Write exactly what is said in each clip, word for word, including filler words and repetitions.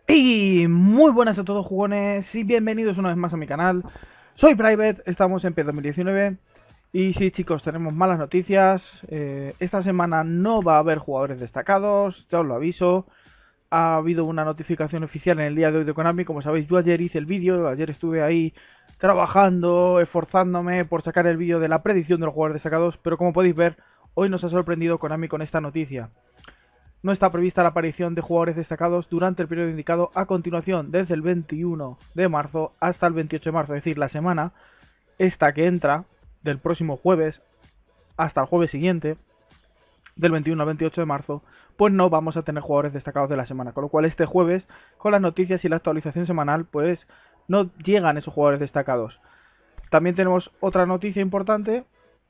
Y muy buenas a todos, jugones, y bienvenidos una vez más a mi canal. Soy Private, estamos en P E S dos mil diecinueve. Y sí, chicos, tenemos malas noticias. eh, Esta semana no va a haber jugadores destacados, ya os lo aviso. Ha habido una notificación oficial en el día de hoy de Konami. Como sabéis, yo ayer hice el vídeo, ayer estuve ahí trabajando, esforzándome por sacar el vídeo de la predicción de los jugadores destacados. Pero como podéis ver, hoy nos ha sorprendido Konami con esta noticia. No está prevista la aparición de jugadores destacados durante el periodo indicado a continuación, desde el veintiuno de marzo hasta el veintiocho de marzo, es decir, la semana esta que entra, del próximo jueves hasta el jueves siguiente, del veintiuno al veintiocho de marzo, pues no vamos a tener jugadores destacados de la semana, con lo cual este jueves, con las noticias y la actualización semanal, pues no llegan esos jugadores destacados. También tenemos otra noticia importante.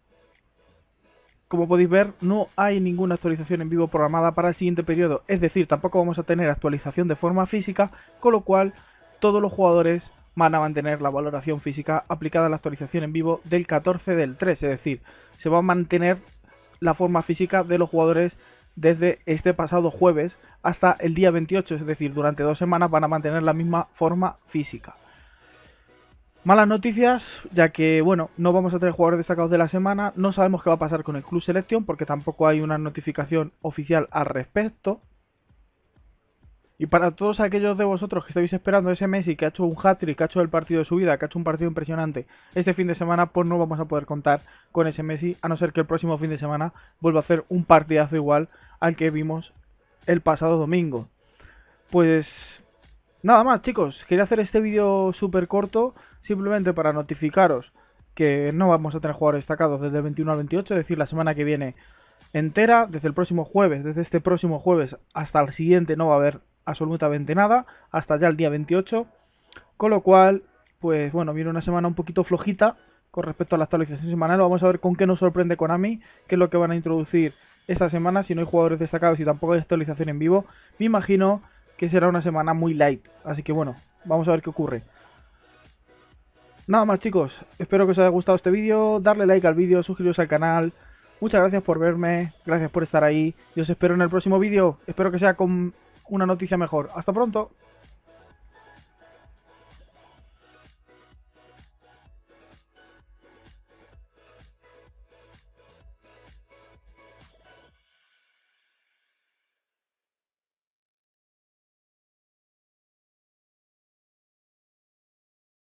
Como podéis ver, no hay ninguna actualización en vivo programada para el siguiente periodo, es decir, tampoco vamos a tener actualización de forma física, con lo cual todos los jugadores van a mantener la valoración física aplicada a la actualización en vivo del catorce del tres, es decir, se va a mantener la forma física de los jugadores desde este pasado jueves hasta el día veintiocho, es decir, durante dos semanas van a mantener la misma forma física. Malas noticias, ya que, bueno, no vamos a tener jugadores destacados de la semana, no sabemos qué va a pasar con el Club Selection, porque tampoco hay una notificación oficial al respecto. Y para todos aquellos de vosotros que estáis esperando ese Messi que ha hecho un hat-trick, que ha hecho el partido de su vida, que ha hecho un partido impresionante este fin de semana, pues no vamos a poder contar con ese Messi, a no ser que el próximo fin de semana vuelva a hacer un partidazo igual al que vimos el pasado domingo. Pues nada más, chicos, quería hacer este vídeo súper corto, simplemente para notificaros que no vamos a tener jugadores destacados desde el veintiuno al veintiocho, es decir, la semana que viene entera, desde el próximo jueves, desde este próximo jueves hasta el siguiente no va a haber absolutamente nada, hasta ya el día veintiocho, con lo cual, pues bueno, viene una semana un poquito flojita con respecto a la actualización semanal. Vamos a ver con qué nos sorprende Konami, qué es lo que van a introducir esta semana, si no hay jugadores destacados y tampoco hay actualización en vivo. Me imagino que será una semana muy light, así que bueno, vamos a ver qué ocurre. Nada más, chicos, espero que os haya gustado este vídeo, darle like al vídeo, suscribiros al canal. Muchas gracias por verme, gracias por estar ahí y os espero en el próximo vídeo, espero que sea con una noticia mejor. Hasta pronto.